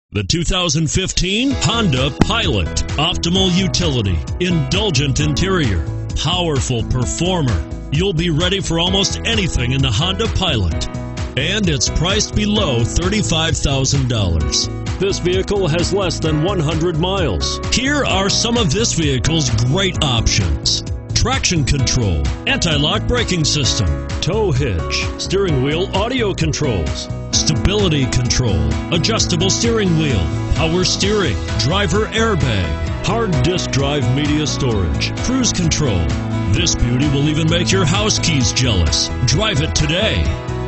The 2015 Honda Pilot. Optimal utility, indulgent interior, powerful performer. You'll be ready for almost anything in the Honda Pilot. And it's priced below $35,000. This vehicle has less than 100 miles. Here are some of this vehicle's great options: traction control, anti-lock braking system, tow hitch, steering wheel audio controls, stability control, adjustable steering wheel, power steering, driver airbag, hard disk drive media storage, cruise control. This beauty will even make your house keys jealous. Drive it today.